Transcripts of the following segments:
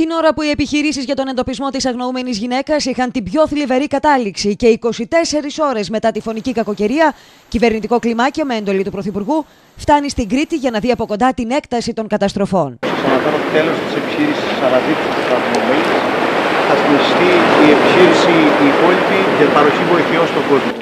Την ώρα που οι επιχειρήσεις για τον εντοπισμό της αγνοούμενης γυναίκας είχαν την πιο θλιβερή κατάληξη και 24 ώρες μετά τη φωνική κακοκαιρία, κυβερνητικό κλιμάκιο με εντολή του Πρωθυπουργού φτάνει στην Κρήτη για να δει από κοντά την έκταση των καταστροφών. Αναφέρω τέλος της επιχείρησης αναδείξης της αγνοούμενης. Θα συνεχιστεί η επιχείρηση η υπόλοιπη για παροχή βοηθειών στον κόσμο.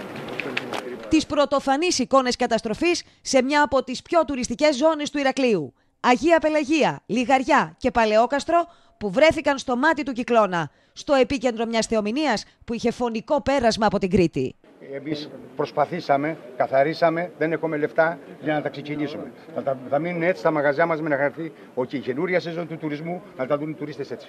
Τις πρωτοφανείς εικόνες καταστροφής σε μια από τις πιο τουριστικές ζώνες του Ηρακλείου. Αγία Πελαγία, Λιγαριά και Παλαιόκαστρο που βρέθηκαν στο μάτι του κυκλώνα, στο επίκεντρο μιας θεομηνίας που είχε φωνικό πέρασμα από την Κρήτη. Εμείς προσπαθήσαμε, καθαρίσαμε, δεν έχουμε λεφτά για να τα ξεκινήσουμε. Θα μείνουν έτσι τα μαγαζιά μας με να γραφτεί ότι η καινούρια σεζόν του τουρισμού να τα δουν οι τουρίστες έτσι.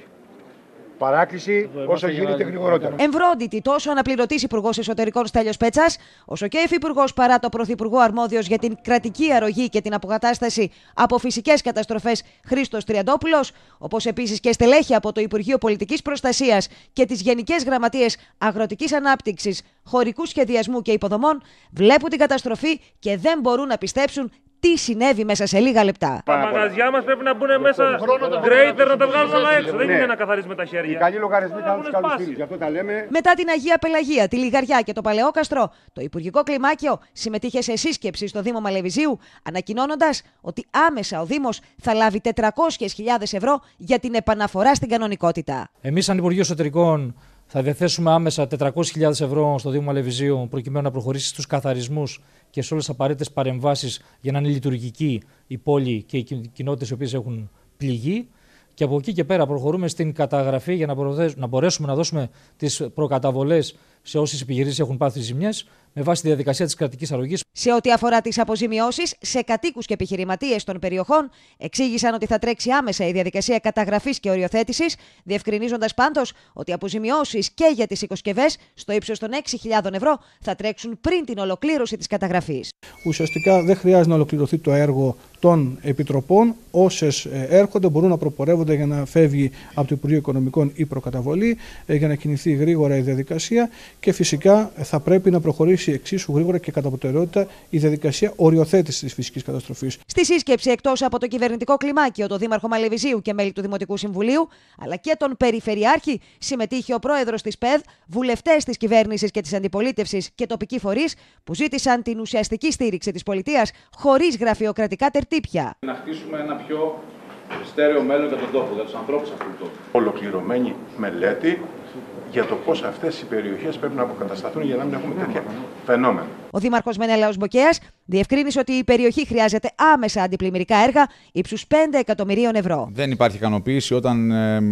Παράκληση όσο γίνεται γρηγορότερα. Εμβρόντιτη τόσο αναπληρωτής Υπουργός Εσωτερικών Στέλιος Πέτσας, όσο και Υφυπουργός παρά το Πρωθυπουργό αρμόδιος για την κρατική αρρωγή και την αποκατάσταση από φυσικές καταστροφές Χρήστος Τριαντόπουλος, όπως επίσης και στελέχη από το Υπουργείο Πολιτικής Προστασίας και τις Γενικές Γραμματείες Αγροτικής Ανάπτυξης, Χωρικού Σχεδιασμού και Υποδομών, βλέπουν την καταστροφή και δεν μπορούν να πιστέψουν τι συνέβη μέσα σε λίγα λεπτά. Τα μαγαζιά μας πρέπει να μπουν μέσα γκρέιτερ να τα βγάλουν όλα έξω. Δεν είναι να καθαρίζουμε τα χέρια. Οι καλοί λογαριασμοί κάνουν τους καλούς φίλους. Γι' αυτό τα λέμε. Μετά την Αγία Πελαγία, τη Λιγαριά και το Παλαιόκαστρο, το Υπουργικό Κλιμάκιο συμμετείχε σε σύσκεψη στο Δήμο Μαλεβιζίου, ανακοινώνοντας ότι άμεσα ο Δήμος θα λάβει 400.000 ευρώ για την επαναφορά στην κανονικότητα. Εμείς, σαν Υπουργείο Εσωτερικών, θα διαθέσουμε άμεσα 400.000 ευρώ στο Δήμο Μαλεβιζίου προκειμένου να προχωρήσει στους καθαρισμούς και σε όλες τις απαραίτητες παρεμβάσεις για να είναι λειτουργική η πόλη και οι κοινότητες οι οποίες έχουν πληγεί. Και από εκεί και πέρα προχωρούμε στην καταγραφή για να μπορέσουμε να δώσουμε τις προκαταβολές σε όσες επιχειρήσεις έχουν πάθει ζημιές με βάση τη διαδικασία της κρατικής αρρωγής. Σε ό,τι αφορά τις αποζημιώσεις σε κατοίκους και επιχειρηματίες των περιοχών, εξήγησαν ότι θα τρέξει άμεσα η διαδικασία καταγραφής και οριοθέτησης, διευκρινίζοντας πάντως ότι οι αποζημιώσεις και για τις οικοσκευές στο ύψος των 6.000 ευρώ θα τρέξουν πριν την ολοκλήρωση της καταγραφής. Ουσιαστικά δεν χρειάζεται να ολοκληρωθεί το έργο των επιτροπών. Όσες έρχονται μπορούν να προπορεύονται για να φεύγει από το Υπουργείο Οικονομικών η προκαταβολή, για να κινηθεί γρήγορα η διαδικασία και φυσικά θα πρέπει να προχωρήσει εξίσου γρήγορα και κατά προτεραιότητα η διαδικασία οριοθέτησης της φυσικής καταστροφής. Στη σύσκεψη, εκτός από το κυβερνητικό κλιμάκιο, το Δήμαρχο Μαλεβιζίου και μέλη του Δημοτικού Συμβουλίου, αλλά και τον Περιφερειάρχη, συμμετείχε ο πρόεδρος της ΠΕΔ, βουλευτές της κυβέρνησης και της αντιπολίτευσης και τοπικοί φορείς που ζήτησαν την ουσιαστική στήριξη της πολιτείας χωρίς γραφειοκρατικά τερτύπια. Να χτίσουμε ένα πιο στέρεο μέλλον για τον τόπο, για τους ανθρώπους αυτού του τόπου. Ολοκληρωμένη μελέτη για το πώς αυτές οι περιοχές πρέπει να αποκατασταθούν για να μην έχουμε τέτοια φαινόμενα. Ο Δήμαρχος Μενέλαος Μποκέας διευκρίνησε ότι η περιοχή χρειάζεται άμεσα αντιπλημμυρικά έργα ύψους 5 εκατομμυρίων ευρώ. Δεν υπάρχει ικανοποίηση όταν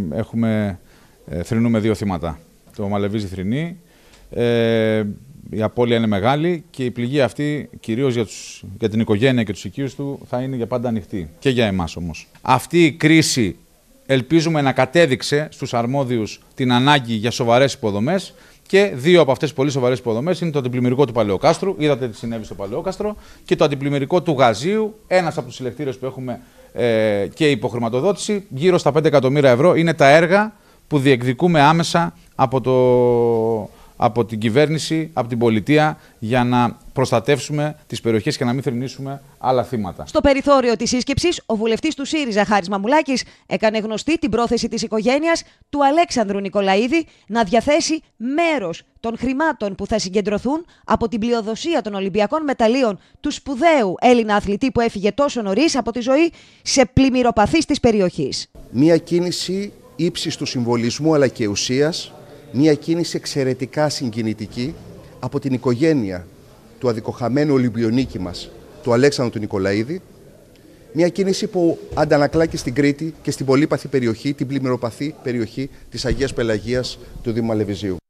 θρηνούμε δύο θύματα. Το Μαλεβίζι θρηνεί, η απώλεια είναι μεγάλη και η πληγή αυτή, κυρίως για την οικογένεια και τους οικείους του, θα είναι για πάντα ανοιχτή. Και για εμάς όμως. Αυτή η κρίση ελπίζουμε να κατέδειξε στους αρμόδιους την ανάγκη για σοβαρές υποδομές και δύο από αυτές τις πολύ σοβαρές υποδομές είναι το αντιπλημμυρικό του Παλαιοκάστρου, είδατε τι συνέβη στο Παλαιόκαστρο, και το αντιπλημμυρικό του Γαζίου, ένας από τους συλλεκτήρες που έχουμε και υποχρηματοδότηση, γύρω στα 5 εκατομμύρια ευρώ. Είναι τα έργα που διεκδικούμε άμεσα από την κυβέρνηση, από την πολιτεία, για να προστατεύσουμε τις περιοχές και να μην θρηνήσουμε άλλα θύματα. Στο περιθώριο της σύσκεψης, ο βουλευτής του ΣΥΡΙΖΑ, Χάρης Μαμουλάκης, έκανε γνωστή την πρόθεση της οικογένειας του Αλέξανδρου Νικολαίδη να διαθέσει μέρος των χρημάτων που θα συγκεντρωθούν από την πλειοδοσία των Ολυμπιακών μεταλλίων του σπουδαίου Έλληνα αθλητή που έφυγε τόσο νωρίς από τη ζωή σε πλημμυροπαθείς της περιοχής. Μία κίνηση ύψης του συμβολισμού αλλά και ουσίας. Μια κίνηση εξαιρετικά συγκινητική από την οικογένεια του αδικοχαμένου Ολυμπιονίκη μας, του Αλέξανδρου του Νικολαίδη. Μια κίνηση που αντανακλά και στην Κρήτη και στην πολύπαθη περιοχή, την πλημμυροπαθή περιοχή της Αγίας Πελαγίας του Δήμου Μαλεβιζίου.